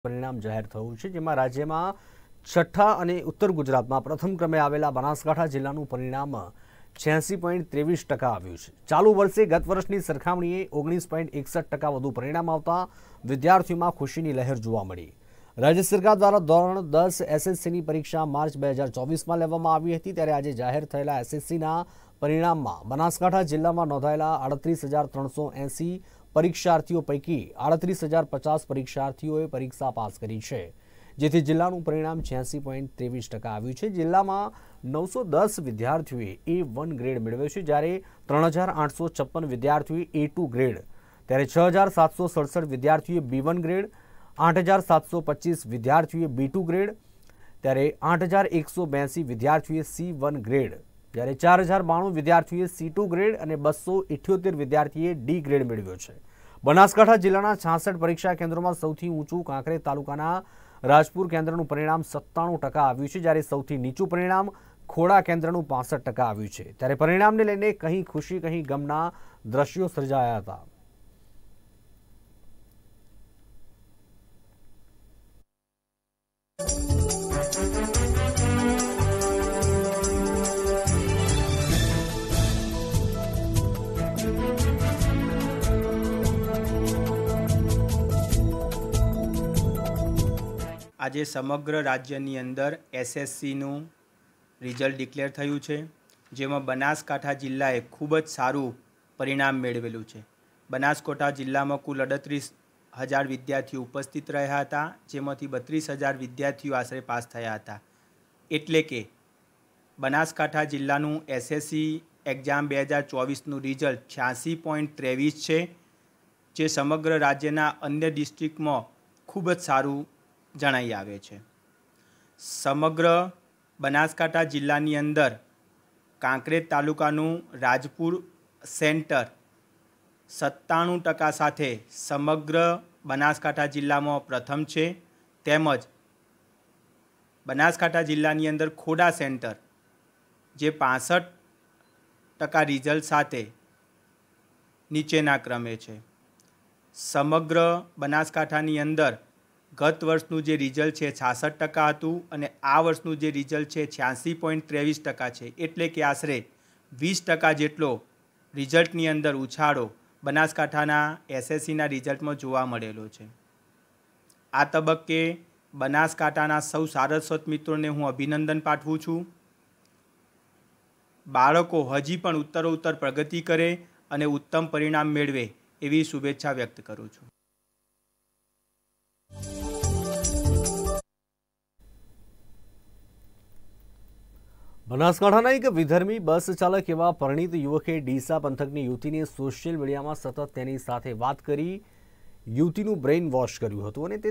પરિણામ જાહેર થયું છે, જેમાં રાજ્યમાં છઠ્ઠા અને ઉત્તર ગુજરાતમાં પ્રથમ ક્રમે આવેલા બનાસકાંઠા જિલ્લાનું પરિણામ 86.23% આવ્યું છે। ચાલુ વર્ષે ગત વર્ષની સરખામણીએ 19.61% વધુ પરિણામ આવતા વિદ્યાર્થીઓમાં ખુશીની લહેર જોવા મળી। રાજ્ય સરકાર દ્વારા ધોરણ 10 એસએસસીની પરીક્ષા માર્ચ 2024માં લેવામાં આવી હતી, ત્યારે આજે જાહેર થયેલા એસએસસીના પરિણામમાં બનાસકાંઠા જિલ્લામાં નોંધાયેલા 38,380 પરીક્ષાર્થીઓ પૈકી 38,050 પરીક્ષાર્થીઓએ પરીક્ષા પાસ કરી છે, જેથી જિલ્લાનું પરિણામ 86.23% આવ્યું છે। જિલ્લામાં 910 વિદ્યાર્થીઓએ A1 ગ્રેડ મેળવ્યો છે, જ્યારે 3,856 વિદ્યાર્થીઓએ A2 ગ્રેડ, ત્યારે 6,767 વિદ્યાર્થીઓએ B1 ગ્રેડ, 8,725 વિદ્યાર્થીઓએ B2 ગ્રેડ, ત્યારે 8,182 વિદ્યાર્થીઓએ C1 ગ્રેડ, જ્યારે 4,092 વિદ્યાર્થીઓએ C2 ગ્રેડ અને 278 વિદ્યાર્થીઓએ D ગ્રેડ મેળવ્યો છે। બનાસકાંઠા જિલ્લાના 66 પરીક્ષા કેન્દ્રોમાં સૌથી ઊંચું કાંકરેજ તાલુકાના રાજપુર કેન્દ્રનું પરિણામ 97% આવ્યું છે, જ્યારે સૌથી નીચું પરિણામ ખોડા કેન્દ્રનું 65% આવ્યું છે। ત્યારે પરિણામને લઈને કંઈ ખુશી કંઈ ગમના દ્રશ્યો સર્જાયા હતા। આજે સમગ્ર રાજ્યની અંદર એસએસસીનું રિઝલ્ટ ડિક્લેર થયું છે, જેમાં બનાસકાંઠા જિલ્લાએ ખૂબ જ સારું પરિણામ મેળવેલું છે। બનાસકાંઠા જિલ્લામાં કુલ 38,000 વિદ્યાર્થીઓ ઉપસ્થિત રહ્યા હતા, જેમાંથી 32,000 વિદ્યાર્થીઓ આશરે પાસ થયા હતા। એટલે કે બનાસકાંઠા જિલ્લાનું એસએસસી એક્ઝામ 2024નું રિઝલ્ટ 86.23 છે, જે સમગ્ર રાજ્યના અન્ય ડિસ્ટ્રિક્ટમાં ખૂબ જ સારું જણાઈ આવે છે। સમગ્ર બનાસકાંઠા જિલ્લાની અંદર કાંકરેજ તાલુકાનું રાજપુર સેન્ટર 97% સાથે સમગ્ર બનાસકાંઠા જિલ્લામાં પ્રથમ છે, તેમજ બનાસકાંઠા જિલ્લાની અંદર ખોડા સેન્ટર જે 65% રિઝલ્ટ સાથે નીચેના ક્રમે છે। સમગ્ર બનાસકાંઠાની અંદર ગત વર્ષનું જે રિઝલ્ટ છે 66% હતું અને આ વર્ષનું જે રિઝલ્ટ છે 86.23% છે, એટલે કે આશરે 20% જેટલો રિઝલ્ટની અંદર ઉછાળો બનાસકાંઠાના એસએસસીના રિઝલ્ટમાં જોવા મળેલો છે। આ તબક્કે બનાસકાંઠાના સૌ સારસ્વત મિત્રોને હું અભિનંદન પાઠવું છું। બાળકો હજી પણ ઉત્તરોત્તર પ્રગતિ કરે અને ઉત્તમ પરિણામ મેળવે એવી શુભેચ્છા વ્યક્ત કરું છું। બનાસકાંઠાના એક વિધર્મી બસ ચાલક એવા પરિણીત યુવકે ડીસા પંથકની યુવતીને સોશિયલ મીડિયામાં સતત તેની સાથે વાત કરી યુવતીનું બ્રેઇન વોશ કર્યું હતું અને તે